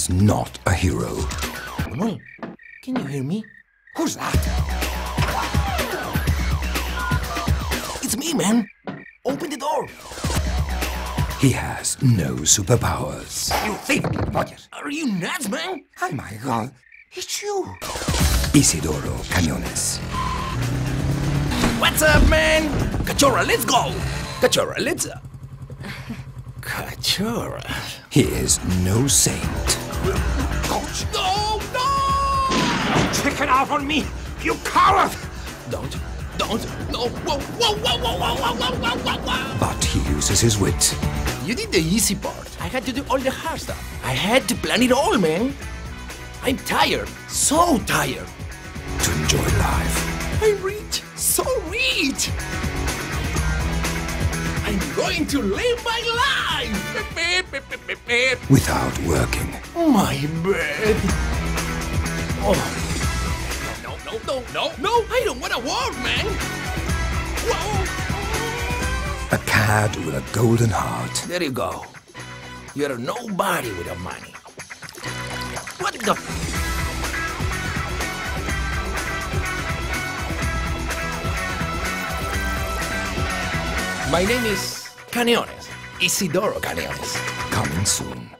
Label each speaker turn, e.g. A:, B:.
A: is not a hero.
B: Manuel, can you hear me?
C: Who's that?
B: It's me, man. Open the door.
A: He has no superpowers.
C: You thief, Roger.
B: Are you nuts, man?
C: Oh my God, it's you.
A: Isidoro Cañones.
B: What's up, man? Cachorra, let's go. Cachorra, let's... Cachorra.
A: He is no saint.
C: Coach,
B: No, no!
C: take it out on me, you coward!
B: Don't, no, whoa, whoa, whoa, whoa, whoa, whoa, whoa, whoa, whoa, whoa.
A: But he uses his wit.
B: You did the easy part. I had to do all the hard stuff. I had to plan it all, man. I'm tired, so tired.
A: To enjoy life.
B: I'm rich, so rich. I'm going to live my life.
A: Without working.
B: My bed. Oh. No, I don't want to work, man. Whoa.
A: A cad with a golden heart.
B: There you go. You're nobody without money. What the... My name is Cañones. Isidoro Cañones.
A: Coming soon.